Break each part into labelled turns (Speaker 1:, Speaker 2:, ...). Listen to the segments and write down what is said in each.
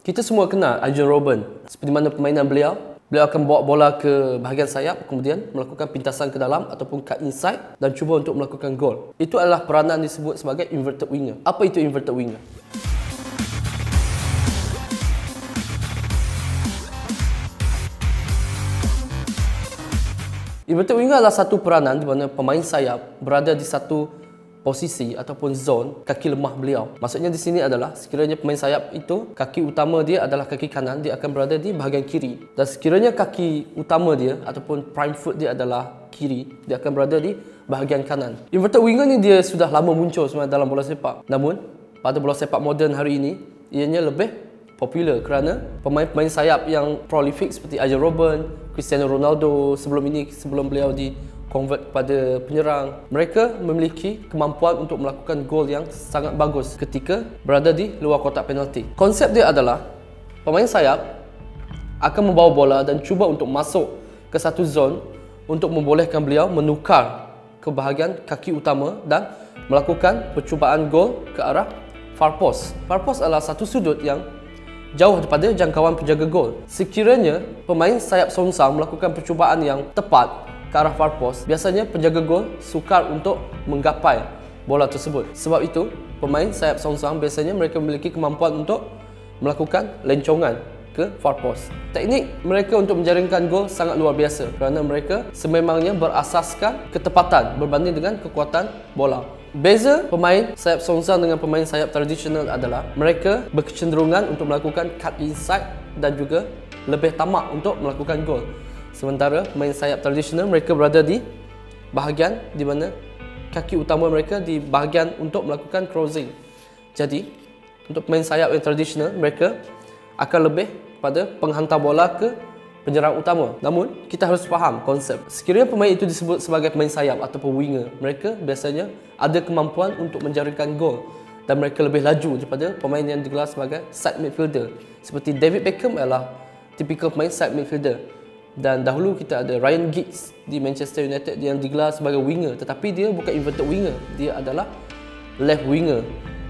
Speaker 1: Kita semua kenal Arjen Robben. Seperti mana permainan beliau akan bawa bola ke bahagian sayap, kemudian melakukan pintasan ke dalam ataupun cut inside dan cuba untuk melakukan gol. Itu adalah peranan disebut sebagai inverted winger. Apa itu inverted winger? Inverted winger adalah satu peranan di mana pemain sayap berada di satu posisi ataupun zone kaki lemah beliau. Maksudnya di sini adalah sekiranya pemain sayap itu kaki utama dia adalah kaki kanan, dia akan berada di bahagian kiri. Dan sekiranya kaki utama dia ataupun prime foot dia adalah kiri, dia akan berada di bahagian kanan. Inverted winger ni dia sudah lama muncul sebenarnya dalam bola sepak. Namun pada bola sepak moden hari ini ianya lebih popular kerana pemain-pemain sayap yang prolific seperti Arjen Robben, Cristiano Ronaldo sebelum beliau convert kepada penyerang, mereka memiliki kemampuan untuk melakukan gol yang sangat bagus ketika berada di luar kotak penalti. Konsep dia adalah pemain sayap akan membawa bola dan cuba untuk masuk ke satu zone untuk membolehkan beliau menukar ke bahagian kaki utama dan melakukan percubaan gol ke arah far post. Far post adalah satu sudut yang jauh daripada jangkauan penjaga gol. Sekiranya pemain sayap songsang melakukan percubaan yang tepat ke arah far post, biasanya penjaga gol sukar untuk menggapai bola tersebut. Sebab itu, pemain sayap songsang biasanya mereka memiliki kemampuan untuk melakukan lencongan ke far post. Teknik mereka untuk menjaringkan gol sangat luar biasa kerana mereka sememangnya berasaskan ketepatan berbanding dengan kekuatan bola. Beza pemain sayap songsang dengan pemain sayap tradisional adalah mereka berkecenderungan untuk melakukan cut inside dan juga lebih tamak untuk melakukan gol. Sementara pemain sayap tradisional mereka berada di bahagian di mana kaki utama mereka di bahagian untuk melakukan crossing. Jadi, untuk pemain sayap yang tradisional mereka akan lebih pada penghantar bola ke penyerang utama. Namun, kita harus faham konsep. Sekiranya pemain itu disebut sebagai pemain sayap ataupun winger, mereka biasanya ada kemampuan untuk menjaringkan gol dan mereka lebih laju daripada pemain yang digelar sebagai side midfielder. Seperti David Beckham adalah tipikal pemain side midfielder. Dan dahulu kita ada Ryan Giggs di Manchester United yang digelar sebagai winger, tetapi dia bukan inverted winger, dia adalah left winger.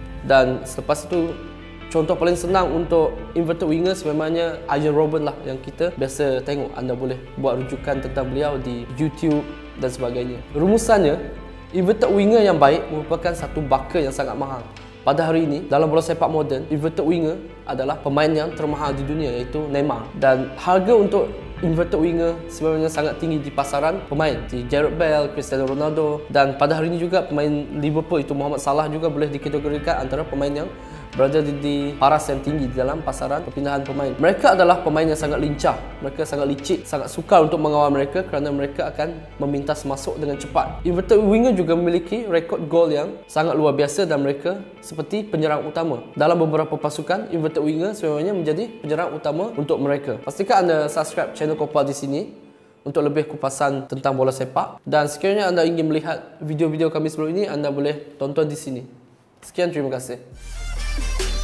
Speaker 1: Dan selepas itu, contoh paling senang untuk inverted winger sebenarnya Arjen Robben lah yang kita biasa tengok. Anda boleh buat rujukan tentang beliau di YouTube dan sebagainya. Rumusannya, inverted winger yang baik merupakan satu baka yang sangat mahal. Pada hari ini, dalam bola sepak moden, inverted winger adalah pemain yang termahal di dunia, iaitu Neymar. Dan harga untuk inverted winger sebenarnya sangat tinggi di pasaran pemain seperti Gareth Bale, Cristiano Ronaldo, dan pada hari ini juga pemain Liverpool itu Mohamed Salah juga boleh dikategorikan antara pemain yang berada di paras yang tinggi di dalam pasaran perpindahan pemain. Mereka adalah pemain yang sangat lincah, mereka sangat licik, sangat sukar untuk mengawal mereka kerana mereka akan memintas masuk dengan cepat. Inverted winger juga memiliki rekod gol yang sangat luar biasa dan mereka seperti penyerang utama. Dalam beberapa pasukan, inverted winger sebenarnya menjadi penyerang utama untuk mereka. Pastikan anda subscribe channel Kopal di sini untuk lebih kupasan tentang bola sepak, dan sekiranya anda ingin melihat video-video kami sebelum ini, anda boleh tonton di sini. Sekian, terima kasih.